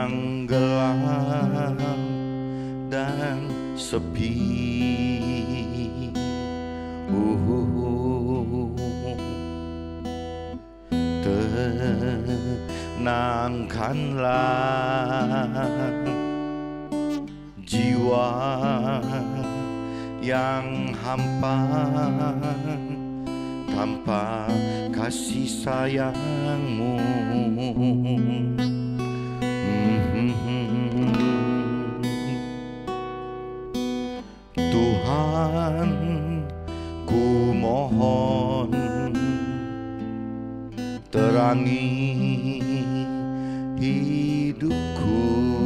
yang gelap dan sepi. Tenangkanlah jiwa yang hampa tanpa kasih sayangmu. Tuhan, ku mohon terangi hidupku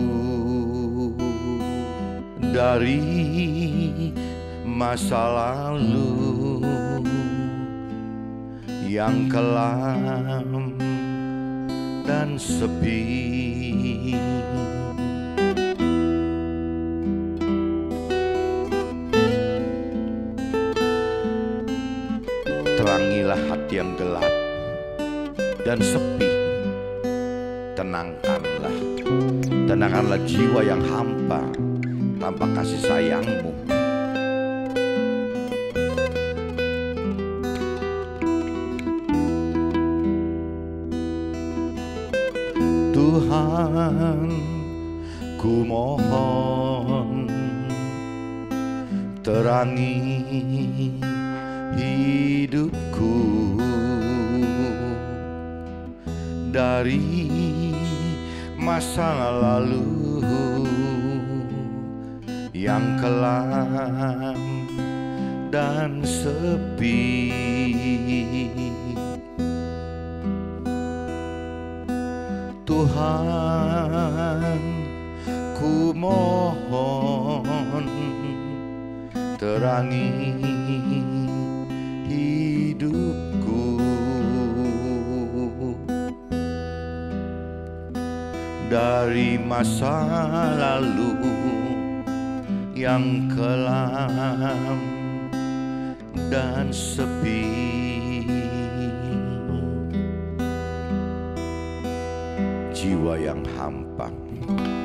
dari masa lalu yang kelam dan sepi. Terangilah hati yang gelap dan sepi. Tenangkanlah jiwa yang hampa tanpa kasih sayangmu. Tuhan, ku mohon terangi hidupku dari masa lalu yang kelam dan sepi. Tuhan, ku mohon terangi hidupku dari masa lalu yang kelam dan sepi. Jiwa yang hampa